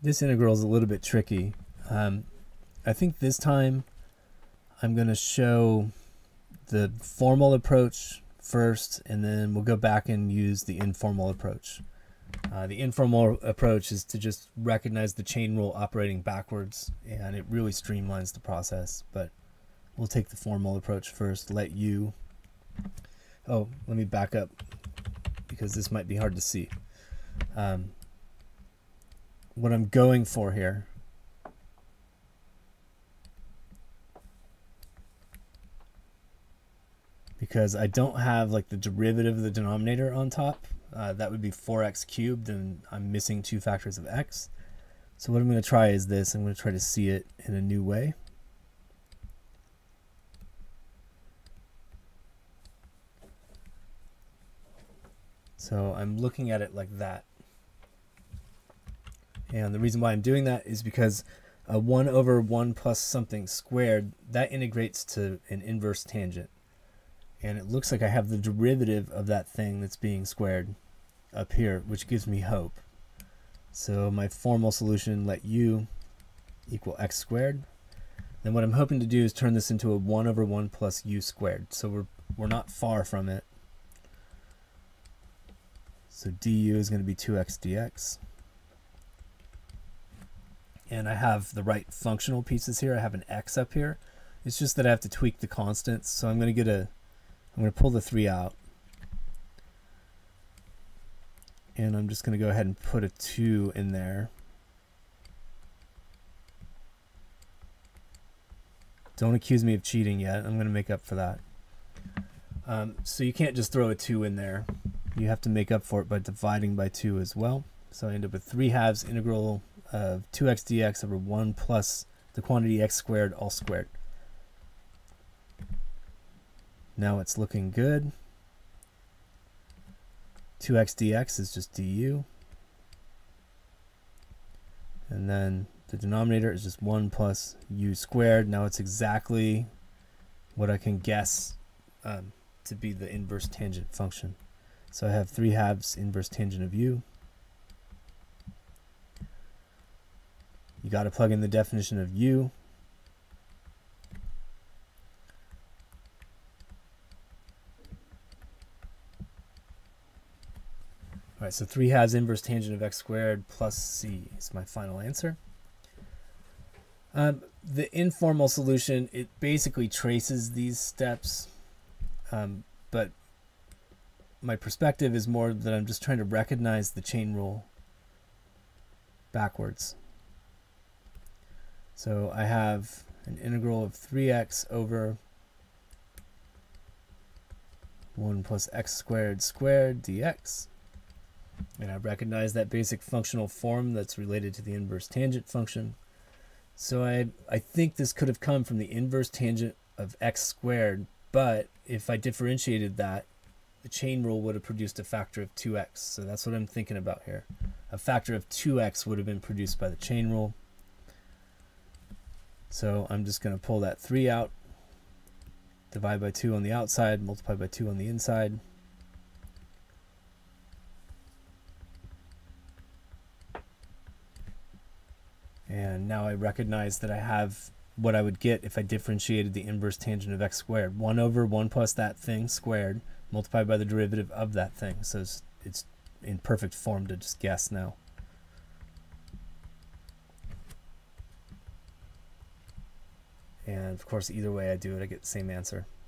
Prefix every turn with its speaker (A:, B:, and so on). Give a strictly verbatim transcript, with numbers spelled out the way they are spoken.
A: this integral is a little bit tricky. Um, I think this time I'm going to show the formal approach first, and then we'll go back and use the informal approach. Uh, the informal approach is to just recognize the chain rule operating backwards, and it really streamlines the process. But we'll take the formal approach first. Let u. Oh, let me back up because this might be hard to see. Um, what I'm going for here because I don't have like the derivative of the denominator on top. Uh, that would be four x cubed, and I'm missing two factors of x. So what I'm going to try is this. I'm going to try to see it in a new way. So I'm looking at it like that. And the reason why I'm doing that is because a one over one plus something squared, that integrates to an inverse tangent. And it looks like I have the derivative of that thing that's being squared up here, which gives me hope. So my formal solution, let u equal x squared. Then what I'm hoping to do is turn this into a one over one plus u squared. So we're, we're not far from it. So du is going to be two x dx. And I have the right functional pieces here. I have an x up here. It's just that I have to tweak the constants. So I'm going to get a, I'm going to pull the three out. And I'm just going to go ahead and put a two in there. Don't accuse me of cheating yet. I'm going to make up for that. Um, so you can't just throw a two in there. You have to make up for it by dividing by two as well. So I end up with three halves integral of two x dx over one plus the quantity x squared all squared. Now it's looking good. two x dx is just du. And then the denominator is just one plus u squared. Now it's exactly what I can guess um, to be the inverse tangent function. So I have three halves inverse tangent of u. You got to plug in the definition of u. All right, so three halves inverse tangent of x squared plus c is my final answer. Um, the informal solution, it basically traces these steps, um, but my perspective is more that I'm just trying to recognize the chain rule backwards. So I have an integral of three x over one plus x squared squared dx. And I recognize that basic functional form that's related to the inverse tangent function. So I, I think this could have come from the inverse tangent of x squared, but if I differentiated that, the chain rule would have produced a factor of two x. So that's what I'm thinking about here. A factor of two x would have been produced by the chain rule. So I'm just going to pull that three out, divide by two on the outside, multiply by two on the inside. And now I recognize that I have what I would get if I differentiated the inverse tangent of x squared. one over one plus that thing squared, multiplied by the derivative of that thing. So it's, it's in perfect form to just guess now. And of course, either way I do it, I get the same answer.